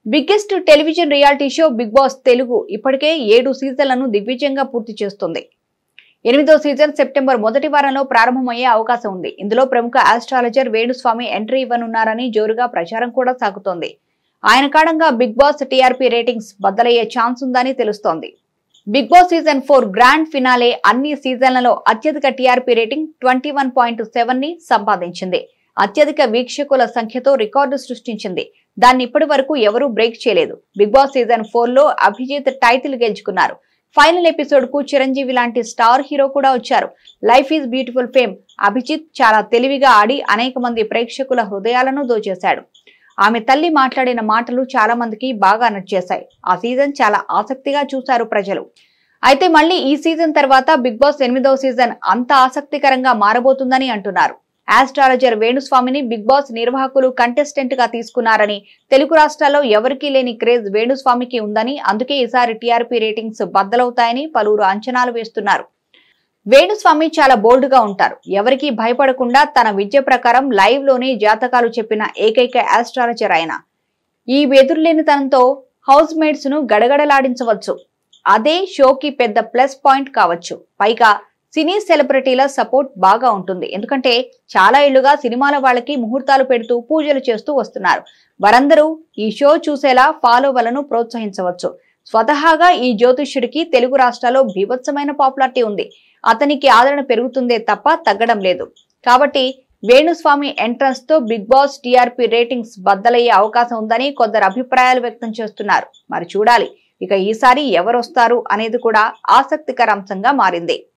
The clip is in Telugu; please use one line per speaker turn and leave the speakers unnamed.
Biggest television reality show Bigg Boss Telugu ఇప్పటికే 7 సీజన్లను దిగ్విజయంగా పూర్తి చేస్తుంది. 8వ సీజన్ సెప్టెంబర్ మొదటి వారంలో ప్రారంభమయ్యే అవకాశం ఉంది. ఇందులో ప్రముఖ ఆస్ట్రాలజర్ వేణుస్వామి ఎంట్రీ ఇవ్వనున్నారని జోరుగా ప్రచారం కూడా సాగుతోంది. ఆయన కారణంగా బిగ్ బాస్ టీఆర్పీ రేటింగ్స్ బద్దలయ్యే ఛాన్స్ ఉందని తెలుస్తోంది. Bigg Boss season 4 grand finale అన్ని సీజన్లలో అత్యధిక టీఆర్పీ రేటింగ్ 21.7 ని సంపాదించింది. అత్యధిక వీక్షకుల సంఖ్యతో రికార్డు సృష్టించింది. దాన్ని ఇప్పటి వరకు ఎవరూ బ్రేక్ చేయలేదు. బిగ్ బాస్ సీజన్ 4 లో అభిజిత్ టైటిల్ గెలుచుకున్నారు. ఫైనల్ ఎపిసోడ్ కు చిరంజీవి లాంటి స్టార్ హీరో కూడా వచ్చారు. Life Is Beautiful fame Abhijeet చాలా తెలివిగా ఆడి అనేక మంది ప్రేక్షకుల హృదయాలను దోచేశాడు. ఆమె తల్లి మాట్లాడిన మాటలు చాలా మందికి బాగా నచ్చేశాయి. ఆ సీజన్ చాలా ఆసక్తిగా చూశారు ప్రజలు. అయితే మళ్ళీ ఈ సీజన్ తర్వాత బిగ్ బాస్ 8వ సీజన్ అంత ఆసక్తికరంగా మారబోతుందని అంటున్నారు. ఆస్ట్రాలజర్ వేణుస్వామిని బిగ్ బాస్ నిర్వాహకులు కంటెస్టెంట్ గా తీసుకున్నారని, తెలుగు రాష్ట్రాల్లో ఎవరికీ లేని క్రేజ్ వేణుస్వామికి ఉందని, అందుకే ఈసారి టీఆర్పీ రేటింగ్స్ బద్దలవుతాయని పలువురు అంచనాలు వేస్తున్నారు. వేణుస్వామి చాలా బోల్డ్ గా ఉంటారు. ఎవరికీ భయపడకుండా తన విద్య ప్రకారం లైవ్ లోనే జాతకాలు చెప్పిన ఏకైక ఆస్ట్రాలజర్ ఆయన. ఈ వెదురులేనితనంతో హౌస్ మేట్స్ ను గడగడలాడించవచ్చు. అదే షోకి పెద్ద ప్లస్ పాయింట్ కావచ్చు. పైగా సినీ సెలబ్రిటీల సపోర్ట్ బాగా ఉంటుంది. ఎందుకంటే చాలా ఏళ్లుగా సినిమాల వాళ్ళకి ముహూర్తాలు పెడుతూ పూజలు చేస్తూ వస్తున్నారు. వారందరూ ఈ షో చూసేలా ఫాలోవర్లను ప్రోత్సహించవచ్చు. స్వతహాగా ఈ జ్యోతిష్యుడికి తెలుగు రాష్ట్రాల్లో బీభత్సమైన పాపులారిటీ ఉంది. అతనికి ఆదరణ పెరుగుతుందే తప్ప తగ్గడం లేదు. కాబట్టి వేణుస్వామి ఎంట్రన్స్ తో బిగ్ బాస్ టీఆర్పీ రేటింగ్స్ బద్దలయ్యే అవకాశం ఉందని కొందరు అభిప్రాయాలు వ్యక్తం చేస్తున్నారు. మరి చూడాలి ఇక ఈసారి ఎవరొస్తారు అనేది కూడా ఆసక్తికర అంశంగా మారింది.